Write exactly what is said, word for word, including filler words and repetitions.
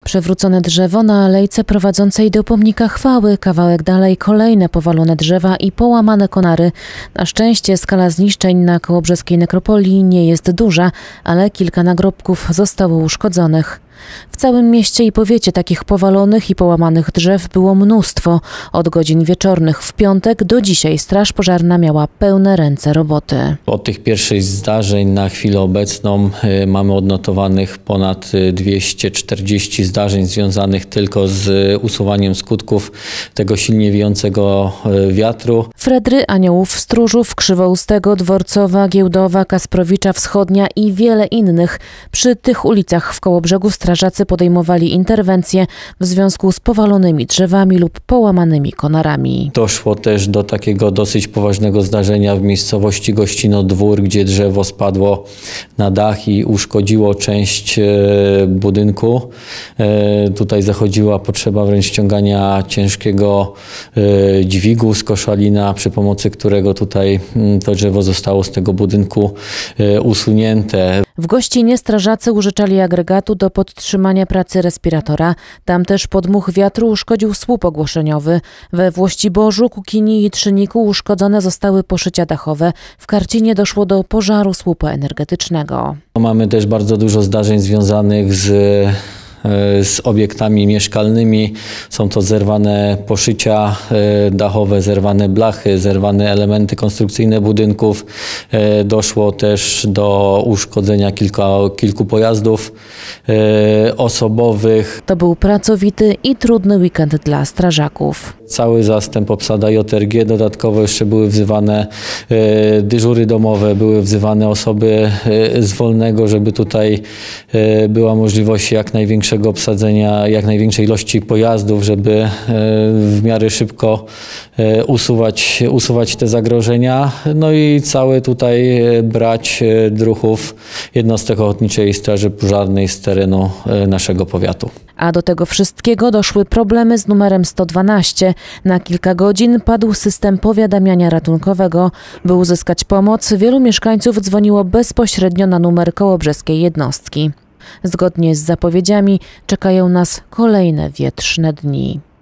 Przewrócone drzewo na alejce prowadzącej do pomnika chwały, kawałek dalej kolejne powalone drzewa i połamane konary. Na szczęście skala zniszczeń na kołobrzeskiej nekropolii nie jest duża, ale kilka nagrobków zostało uszkodzonych. W całym mieście i powiecie takich powalonych i połamanych drzew było mnóstwo. Od godzin wieczornych w piątek do dzisiaj straż pożarna miała pełne ręce roboty. Od tych pierwszych zdarzeń na chwilę obecną y, mamy odnotowanych ponad dwieście czterdzieści zdarzeń związanych tylko z usuwaniem skutków tego silnie wiejącego y, wiatru. Fredry, Aniołów, Stróżów, Krzywoustego, Dworcowa, Giełdowa, Kasprowicza Wschodnia i wiele innych. Przy tych ulicach w Kołobrzegu strażacy podejmowali interwencje w związku z powalonymi drzewami lub połamanymi konarami. Doszło też do takiego dosyć poważnego zdarzenia w miejscowości Gościno-Dwór, gdzie drzewo spadło na dach i uszkodziło część budynku. Tutaj zachodziła potrzeba wręcz ściągania ciężkiego dźwigu z koszalina, przy pomocy którego tutaj to drzewo zostało z tego budynku usunięte. W Gościnie strażacy użyczali agregatu do podtrzymania pracy respiratora. Tam też podmuch wiatru uszkodził słup ogłoszeniowy. We Włościborzu, Kukini i Trzyniku uszkodzone zostały poszycia dachowe. W Karcinie doszło do pożaru słupa energetycznego. Mamy też bardzo dużo zdarzeń związanych z z obiektami mieszkalnymi. Są to zerwane poszycia dachowe, zerwane blachy, zerwane elementy konstrukcyjne budynków. Doszło też do uszkodzenia kilka, kilku pojazdów osobowych. To był pracowity i trudny weekend dla strażaków. Cały zastęp, obsada J R G, dodatkowo jeszcze były wzywane dyżury domowe, były wzywane osoby z wolnego, żeby tutaj była możliwość jak największego obsadzenia, jak największej ilości pojazdów, żeby w miarę szybko usuwać, usuwać te zagrożenia. No i cały tutaj brać druhów jednostek Ochotniczej Straży Pożarnej z terenu naszego powiatu. A do tego wszystkiego doszły problemy z numerem sto dwanaście. Na kilka godzin padł system powiadamiania ratunkowego. By uzyskać pomoc, wielu mieszkańców dzwoniło bezpośrednio na numer kołobrzeskiej jednostki. Zgodnie z zapowiedziami czekają nas kolejne wietrzne dni.